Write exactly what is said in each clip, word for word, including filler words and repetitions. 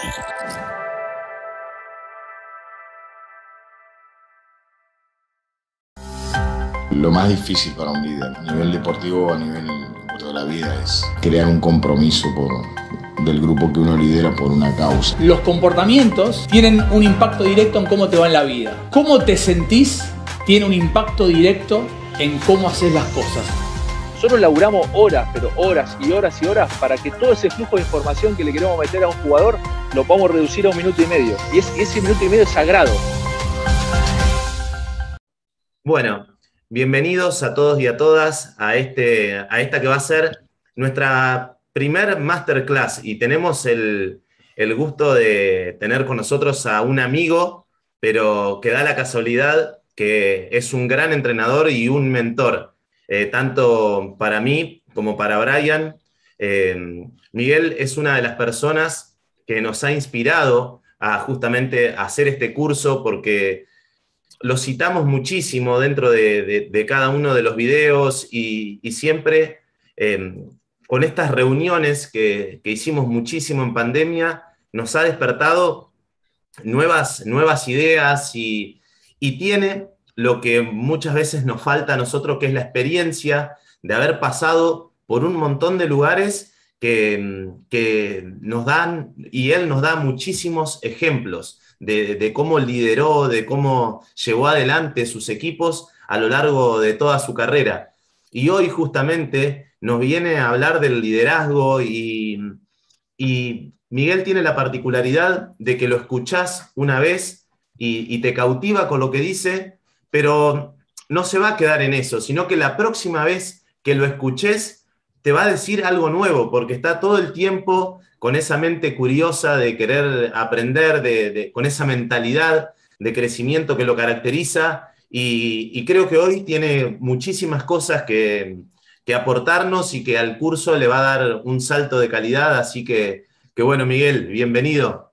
Lo más difícil para un líder, a nivel deportivo o a nivel de la vida, es crear un compromiso por, del grupo que uno lidera por una causa. Los comportamientos tienen un impacto directo en cómo te va en la vida. Cómo te sentís tiene un impacto directo en cómo haces las cosas. Nosotros laburamos horas, pero horas y horas y horas para que todo ese flujo de información que le queremos meter a un jugador lo podamos reducir a un minuto y medio. Y, es, y ese minuto y medio es sagrado. Bueno, bienvenidos a todos y a todas a, este, a esta que va a ser nuestra primer masterclass. Y tenemos el, el gusto de tener con nosotros a un amigo, pero que da la casualidad que es un gran entrenador y un mentor. Eh, tanto para mí como para Brian. Eh, Miguel es una de las personas que nos ha inspirado a justamente hacer este curso, porque lo citamos muchísimo dentro de, de, de cada uno de los videos y, y siempre eh, con estas reuniones que, que hicimos muchísimo en pandemia, nos ha despertado nuevas, nuevas ideas y, y tiene lo que muchas veces nos falta a nosotros, que es la experiencia de haber pasado por un montón de lugares que, que nos dan, y él nos da muchísimos ejemplos de, de cómo lideró, de cómo llevó adelante sus equipos a lo largo de toda su carrera. Y hoy justamente nos viene a hablar del liderazgo y, y Miguel tiene la particularidad de que lo escuchás una vez y, y te cautiva con lo que dice, pero no se va a quedar en eso, sino que la próxima vez que lo escuches te va a decir algo nuevo, porque está todo el tiempo con esa mente curiosa de querer aprender, de, de, con esa mentalidad de crecimiento que lo caracteriza, y, y creo que hoy tiene muchísimas cosas que, que aportarnos y que al curso le va a dar un salto de calidad, así que, que bueno, Miguel, bienvenido.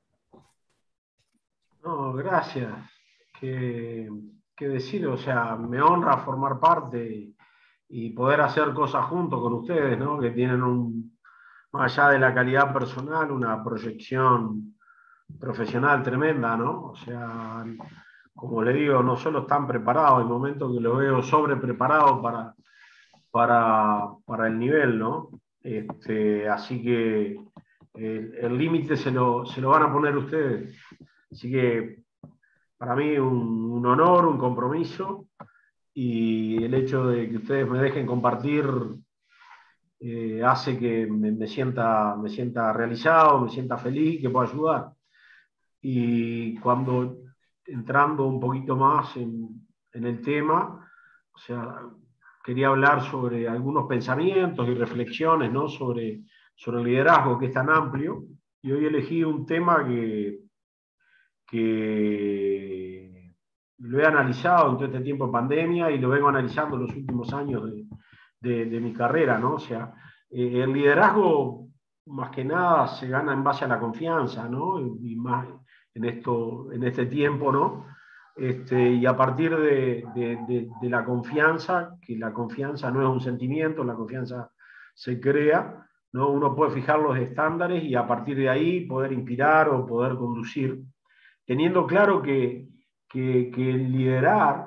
No, gracias. Que... que decir, o sea, me honra formar parte y poder hacer cosas junto con ustedes, ¿no? Que tienen un, más allá de la calidad personal, una proyección profesional tremenda, ¿no? O sea, como le digo, no solo están preparados, hay momentos que los veo sobre preparados para, para, para el nivel, ¿no? Este, así que el límite se lo, se lo van a poner ustedes. Así que para mí un, un honor, un compromiso, y el hecho de que ustedes me dejen compartir eh, hace que me, me, sienta, me sienta realizado, me sienta feliz, que puedo ayudar. Y cuando, entrando un poquito más en, en el tema, o sea, quería hablar sobre algunos pensamientos y reflexiones, ¿no? sobre, sobre el liderazgo, que es tan amplio, y hoy elegí un tema que que lo he analizado en todo este tiempo de pandemia y lo vengo analizando en los últimos años de, de, de mi carrera, ¿no? O sea, eh, el liderazgo más que nada se gana en base a la confianza, ¿no? Y más en, esto, en este tiempo, ¿no? Este, y a partir de, de, de, de la confianza, que la confianza no es un sentimiento, la confianza se crea, ¿no? Uno puede fijar los estándares y a partir de ahí poder inspirar o poder conducir, teniendo claro que, que, que el liderar,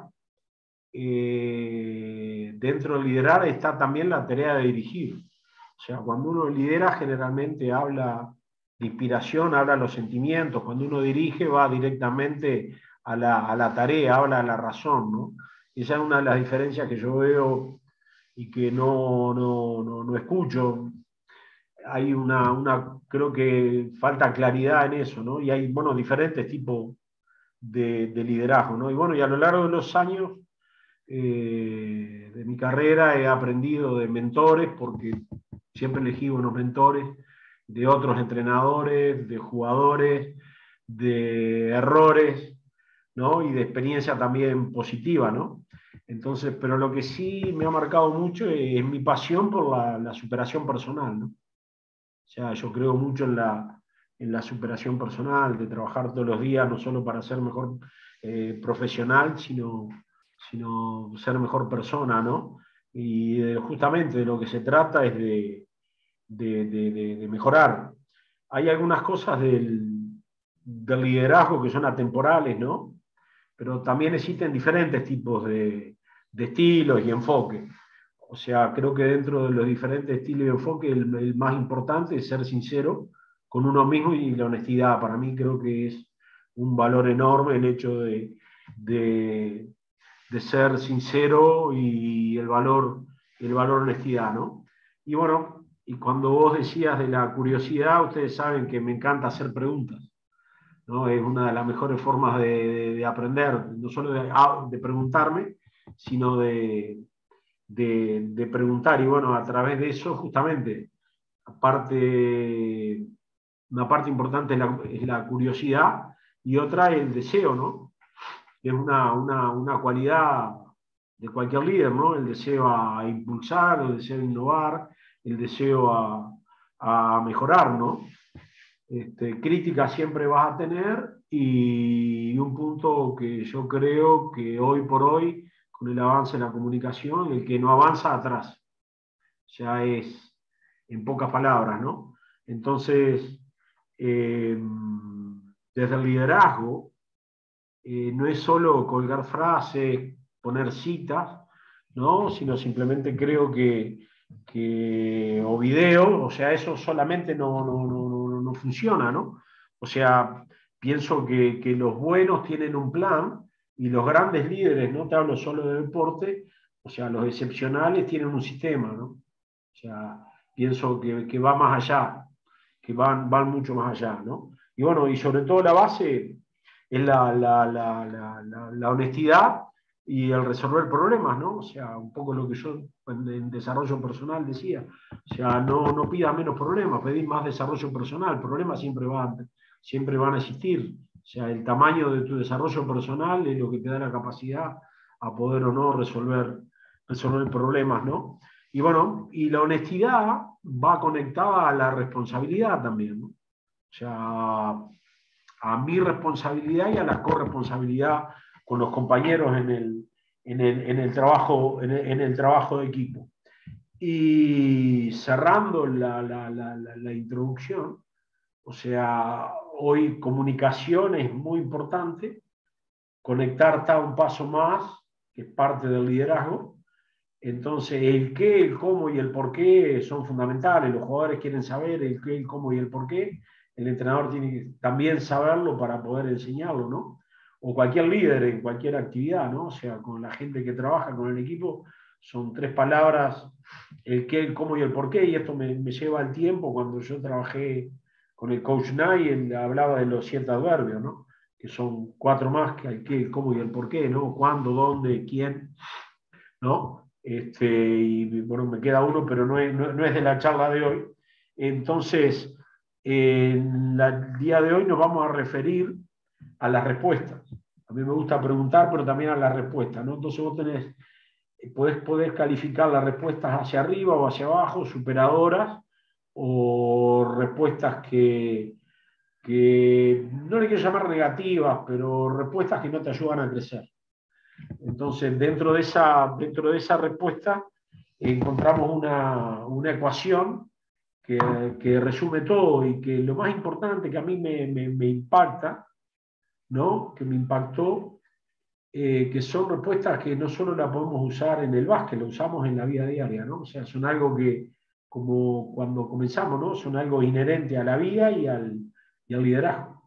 eh, dentro del liderar está también la tarea de dirigir. O sea, cuando uno lidera generalmente habla de inspiración, habla de los sentimientos. Cuando uno dirige va directamente a la, a la tarea, habla de la razón, ¿no? Y esa es una de las diferencias que yo veo y que no, no, no, no escucho. Hay una, una, creo que falta claridad en eso, ¿no? Y hay, bueno, diferentes tipos de, de liderazgo, ¿no? Y bueno, y a lo largo de los años eh, de mi carrera he aprendido de mentores, porque siempre elegí unos mentores, de otros entrenadores, de jugadores, de errores, ¿no? Y de experiencia también positiva, ¿no? Entonces, pero lo que sí me ha marcado mucho es, es mi pasión por la, la superación personal, ¿no? O sea, yo creo mucho en la, en la superación personal, de trabajar todos los días, no solo para ser mejor eh, profesional, sino, sino ser mejor persona, ¿no? Y eh, justamente de lo que se trata es de, de, de, de, de mejorar. Hay algunas cosas del, de liderazgo que son atemporales, ¿no? Pero también existen diferentes tipos de, de estilos y enfoques. O sea, creo que dentro de los diferentes estilos y enfoques, el, el más importante es ser sincero con uno mismo y la honestidad. Para mí creo que es un valor enorme el hecho de, de, de ser sincero y el valor, el valor honestidad, ¿no? Y bueno, y cuando vos decías de la curiosidad, ustedes saben que me encanta hacer preguntas, ¿no? Es una de las mejores formas de, de, de aprender, no solo de, de preguntarme, sino de, de, de preguntar. Y bueno, a través de eso, justamente, aparte, una parte importante es la, es la curiosidad y otra el deseo, ¿no? Es una, una, una cualidad de cualquier líder, ¿no? El deseo a impulsar, el deseo a innovar, el deseo a, a mejorar, ¿no? Este, crítica siempre vas a tener y un punto que yo creo que hoy por hoy, con el avance de la comunicación, el que no avanza atrás. Ya es, en pocas palabras, ¿no? Entonces, eh, desde el liderazgo, eh, no es solo colgar frases, poner citas, ¿no? Sino simplemente creo que, que o video, o sea, eso solamente no, no, no, no funciona, ¿no? O sea, pienso que, que los buenos tienen un plan y los grandes líderes, no te hablo solo de deporte, o sea, los excepcionales tienen un sistema, ¿no? O sea, pienso que, que va más allá, que van, van mucho más allá, ¿no? Y bueno, y sobre todo la base es la, la, la, la, la, la honestidad y el resolver problemas, ¿no? O sea, un poco lo que yo en, en desarrollo personal decía, o sea, no, no pidas menos problemas, pedís más desarrollo personal, problemas siempre van, siempre van a existir, o sea, el tamaño de tu desarrollo personal es lo que te da la capacidad a poder o no resolver, resolver problemas, ¿no? Y bueno, y la honestidad va conectada a la responsabilidad también, ¿no? O sea, a mi responsabilidad y a la corresponsabilidad con los compañeros en el, en el, en el, trabajo, en el, en el trabajo de equipo. Y cerrando la, la, la, la, la introducción, o sea, hoy comunicación es muy importante, conectar está un paso más, que es parte del liderazgo. Entonces, el qué, el cómo y el por qué son fundamentales. Los jugadores quieren saber el qué, el cómo y el por qué. El entrenador tiene que también saberlo para poder enseñarlo, ¿no? O cualquier líder en cualquier actividad, ¿no? O sea, con la gente que trabaja con el equipo, son tres palabras, el qué, el cómo y el por qué, y esto me, me lleva al tiempo. Cuando yo trabajé con el coach Nye, él hablaba de los siete adverbios, ¿no? Que son cuatro más que el qué, el cómo y el por qué, ¿no? Cuándo, dónde, quién, ¿no? Este, y bueno, me queda uno, pero no es, no, no es de la charla de hoy. Entonces, en el día de hoy nos vamos a referir a las respuestas. A mí me gusta preguntar, pero también a las respuestas, ¿no? Entonces vos tenés, podés, podés calificar las respuestas hacia arriba o hacia abajo, superadoras, o respuestas que, que no le quiero llamar negativas, pero respuestas que no te ayudan a crecer. Entonces, dentro de esa, dentro de esa respuesta encontramos una, una ecuación que, que resume todo y que lo más importante que a mí me, me, me impacta, ¿no? Que me impactó, eh, que son respuestas que no solo las podemos usar en el básquet, lo usamos en la vida diaria, ¿no? O sea, son algo que, como cuando comenzamos, ¿no? Son algo inherente a la vida y al, y al liderazgo.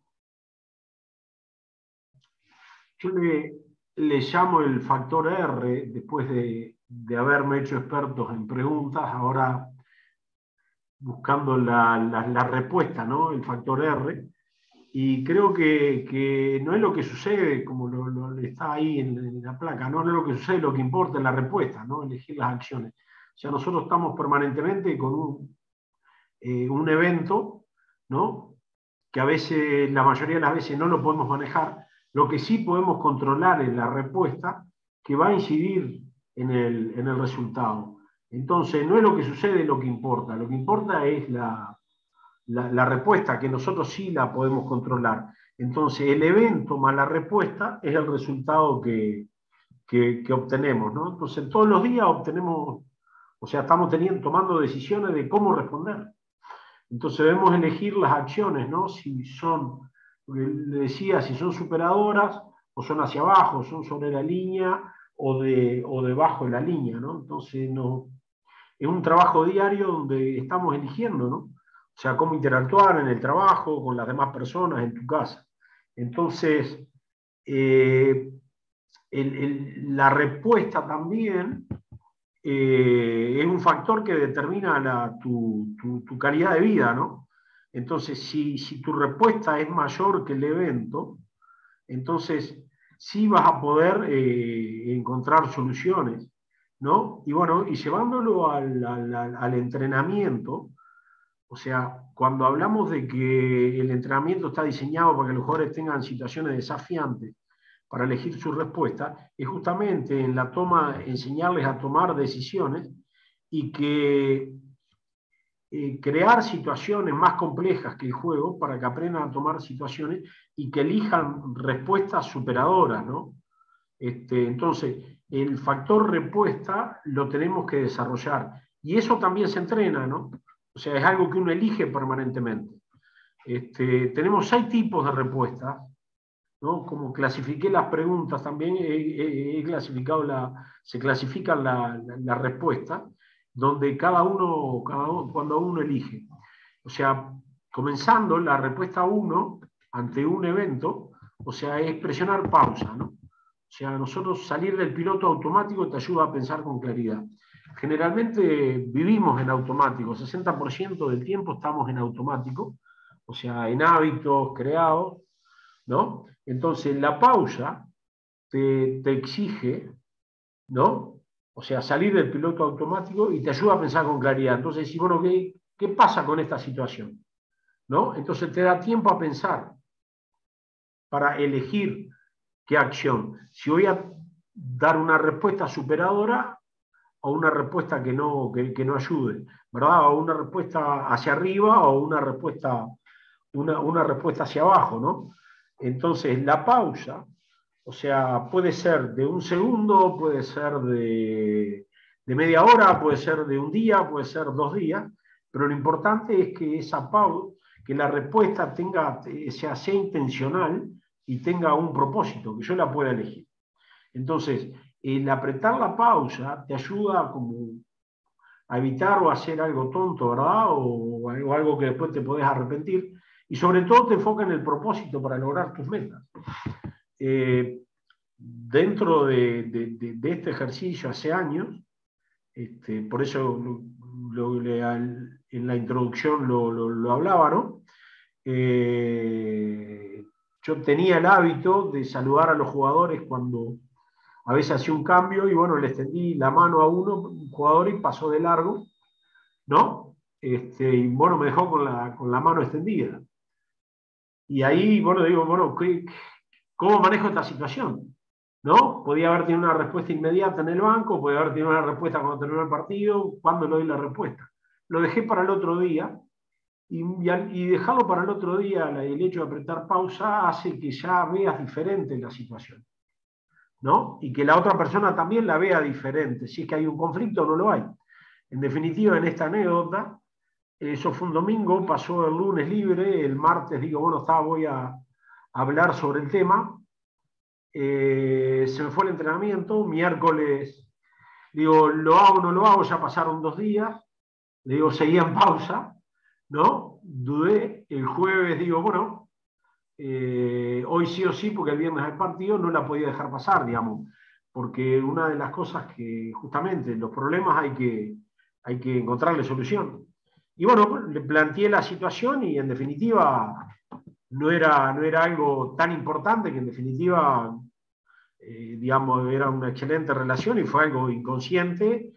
Yo le, le llamo el factor R, después de, de haberme hecho expertos en preguntas, ahora buscando la, la, la respuesta, ¿no? El factor R. Y creo que, que no es lo que sucede, como lo, lo está ahí en, en la placa, no es lo que sucede, lo que importa es la respuesta, ¿no? Elegir las acciones. O sea, nosotros estamos permanentemente con un, eh, un evento, ¿no? Que a veces, la mayoría de las veces no lo podemos manejar. Lo que sí podemos controlar es la respuesta que va a incidir en el, en el resultado. Entonces, no es lo que sucede lo que importa, lo que importa es la, la, la respuesta, que nosotros sí la podemos controlar. Entonces, el evento más la respuesta es el resultado que, que, que obtenemos, ¿no? Entonces, todos los días obtenemos, o sea, estamos teniendo, tomando decisiones de cómo responder. Entonces, debemos elegir las acciones, ¿no? Si son porque le decía si son superadoras o son hacia abajo, son sobre la línea o, de, o debajo de la línea, ¿no? Entonces, no, es un trabajo diario donde estamos eligiendo, ¿no? O sea, cómo interactuar en el trabajo, con las demás personas, en tu casa. Entonces, eh, el, el, la respuesta también eh, es un factor que determina la, tu, tu, tu calidad de vida, ¿no? Entonces, si, si tu respuesta es mayor que el evento, entonces sí vas a poder eh, encontrar soluciones, ¿no? Y bueno, y llevándolo al, al, al entrenamiento, o sea, cuando hablamos de que el entrenamiento está diseñado para que los jugadores tengan situaciones desafiantes para elegir su respuesta, es justamente en la toma, enseñarles a tomar decisiones y que eh, crear situaciones más complejas que el juego para que aprendan a tomar situaciones y que elijan respuestas superadoras, ¿no? Este, entonces, el factor respuesta lo tenemos que desarrollar. Y eso también se entrena, ¿no? O sea, es algo que uno elige permanentemente. Este, tenemos seis tipos de respuestas, ¿no? Como clasifiqué las preguntas, también he, he, he clasificado la, se clasifican las la, la respuestas, donde cada uno, cada uno, cuando uno elige. O sea, comenzando la respuesta uno ante un evento, o sea, es presionar pausa, ¿no? O sea, nosotros salir del piloto automático te ayuda a pensar con claridad. Generalmente vivimos en automático, sesenta por ciento del tiempo estamos en automático, o sea, en hábitos creados, ¿no? Entonces, la pausa te, te exige, ¿no? O sea, salir del piloto automático y te ayuda a pensar con claridad. Entonces, si, bueno, ¿qué, qué pasa con esta situación? ¿No? Entonces te da tiempo a pensar para elegir qué acción. Si voy a dar una respuesta superadora o una respuesta que no, que, que no ayude, ¿verdad? O una respuesta hacia arriba o una respuesta, una, una respuesta hacia abajo, ¿no? Entonces, la pausa, o sea, puede ser de un segundo, puede ser de, de media hora, puede ser de un día, puede ser dos días, pero lo importante es que esa pausa, que la respuesta tenga, sea, sea intencional y tenga un propósito, que yo la pueda elegir. Entonces, el apretar la pausa te ayuda como a evitar o a hacer algo tonto, ¿verdad? O, o algo que después te podés arrepentir. Y sobre todo te enfoca en el propósito para lograr tus metas. Eh, dentro de, de, de, de este ejercicio hace años, este, por eso lo, lo, en la introducción lo, lo, lo hablaba, ¿no? Eh, yo tenía el hábito de saludar a los jugadores cuando a veces hacía un cambio y bueno, le extendí la mano a uno, un jugador, y pasó de largo, ¿no? Este, y bueno, me dejó con la, con la mano extendida. Y ahí, bueno, digo, bueno, ¿qué, ¿cómo manejo esta situación? ¿No? Podía haber tenido una respuesta inmediata en el banco, podía haber tenido una respuesta cuando terminó el partido, ¿cuándo le doy la respuesta? Lo dejé para el otro día, y, y dejarlo para el otro día, el hecho de apretar pausa, hace que ya veas diferente la situación, ¿no? Y que la otra persona también la vea diferente, si es que hay un conflicto o no lo hay. En definitiva, en esta anécdota, eso fue un domingo, pasó el lunes libre, el martes digo, bueno, está, voy a hablar sobre el tema, eh, se me fue el entrenamiento, miércoles, digo, lo hago o no lo hago, ya pasaron dos días, le digo, seguía en pausa, ¿no? Dudé, el jueves digo, bueno, eh, hoy sí o sí, porque el viernes hay partido, no la podía dejar pasar, digamos, porque una de las cosas que, justamente, los problemas hay que, hay que encontrarle solución. Y bueno, le planteé la situación y en definitiva no era, no era algo tan importante, que en definitiva, eh, digamos, era una excelente relación y fue algo inconsciente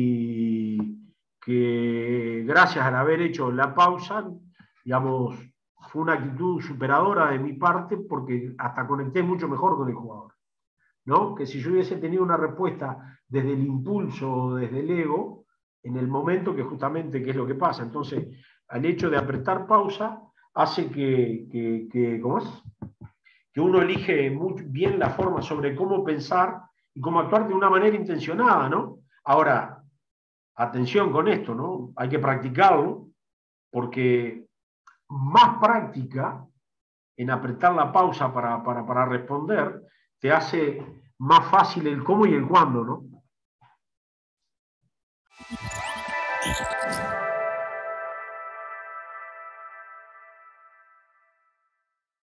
y que gracias al haber hecho la pausa, digamos, fue una actitud superadora de mi parte porque hasta conecté mucho mejor con el jugador, ¿no? Que si yo hubiese tenido una respuesta desde el impulso o desde el ego, en el momento que justamente, ¿qué es lo que pasa? Entonces, al hecho de apretar pausa, hace que, que, que, ¿cómo es? que uno elige muy bien la forma sobre cómo pensar y cómo actuar de una manera intencionada, ¿no? Ahora, atención con esto, ¿no? Hay que practicarlo, porque más práctica en apretar la pausa para, para, para responder, te hace más fácil el cómo y el cuándo, ¿no?